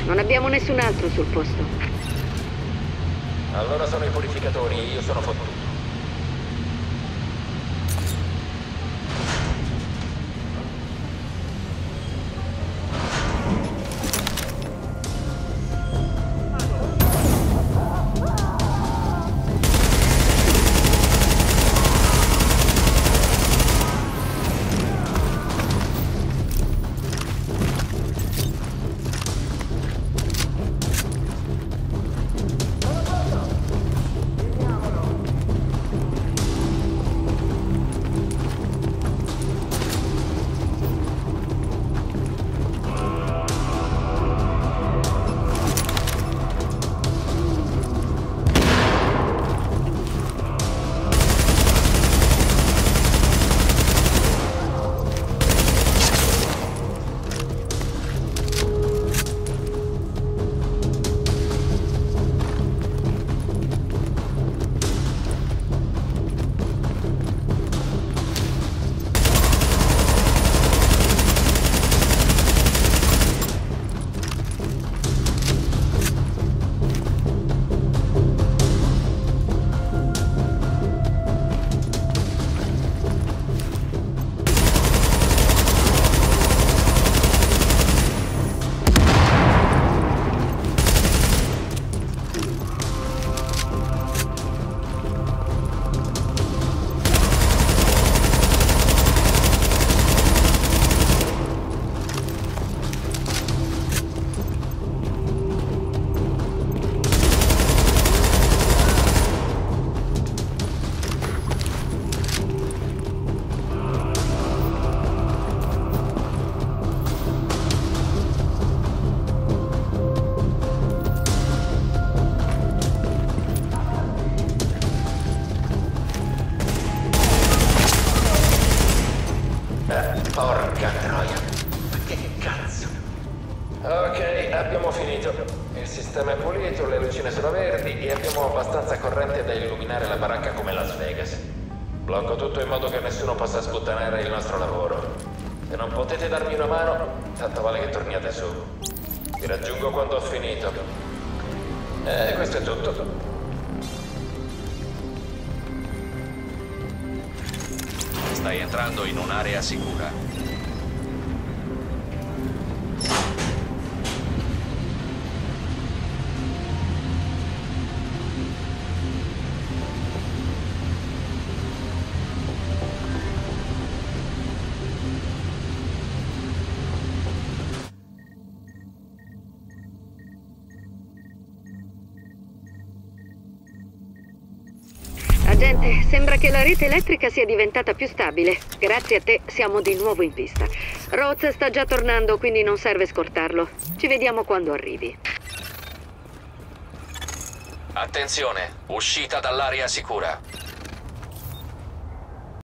Non abbiamo nessun altro sul posto. Allora sono i purificatori e io sono fottuto. Porca troia. Ma che cazzo? Ok, abbiamo finito. Il sistema è pulito, le lucine sono verdi e abbiamo abbastanza corrente da illuminare la baracca come Las Vegas. Blocco tutto in modo che nessuno possa sputtanare il nostro lavoro. Se non potete darmi una mano, tanto vale che torniate su. Vi raggiungo quando ho finito. Questo è tutto. Stai entrando in un'area sicura. Agente, sembra che la rete elettrica sia diventata più stabile. Grazie a te siamo di nuovo in pista. Rhodes sta già tornando, quindi non serve scortarlo. Ci vediamo quando arrivi. Attenzione, uscita dall'area sicura.